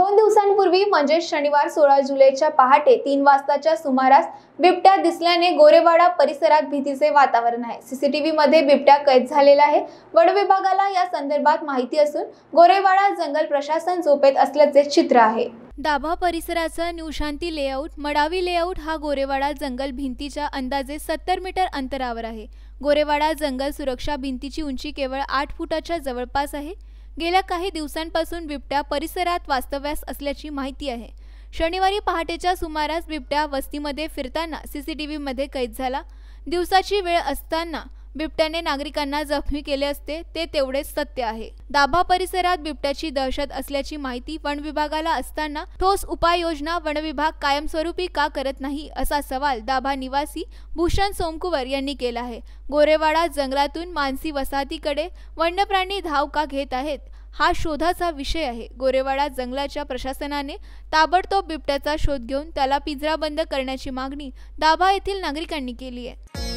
2 दिवसांपूर्वी म्हणजे शनिवार 16 जुलैच्या पहाटे 3 वाजताच्या सुमारास बिबट्या दिसल्याने गोरेवाडा परिसरात भीतीचे वातावरण आहे। सीसीटीव्ही मध्ये बिबट्या कैद झालेला आहे। वन विभागाला या संदर्भात माहिती असून गोरेवाडा जंगल प्रशासन झोपेत असल्याचे चित्र आहे। दाभा परिसराचा new Shanti layout Madavi layout हा गोरेवाडा जंगल भिंतीच्या अंदाजे 70 मीटर अंतरावर आहे। गोरेवाडा जंगल सुरक्षा भिंतीची उंची केवळ 8 फुटाच्या जवळपास आहे। गेल्या काही दिवसांपासून बिबट्या परिसरात वास्तव्यास असल्याची माहिती आहे। शनिवारी पहाटेच्या सुमारास बिबट्या वस्तीमध्ये फिरताना सीसीटीव्हीमध्ये कैद झाला। दिवसाची वेळ असताना बिबट्याने नागरिकांना जखमी केले असते ते तेवढेच सत्य आहे। दाभा परिसरात बिबट्याची दहशत असल्याची माहिती वन विभागाला असताना ठोस उपाययोजना वन विभाग कायमस्वरूपी का करत नाही असा सवाल दाभा निवासी भूषण सोमकुवर यांनी केला आहे। गोरेवाडा जंगलातून मानसी वसाहतीकडे वन्यप्राणी धाव का घेत आहेत हा शोधाचा विषय आहे। गोरेवाडा जंगलाच्या प्रशासनाने ताबडतोब बिबट्याचा शोध घेऊन त्याला पिंजराबंद करण्याची मागणी दाभा येथील नागरिकांनी केली आहे।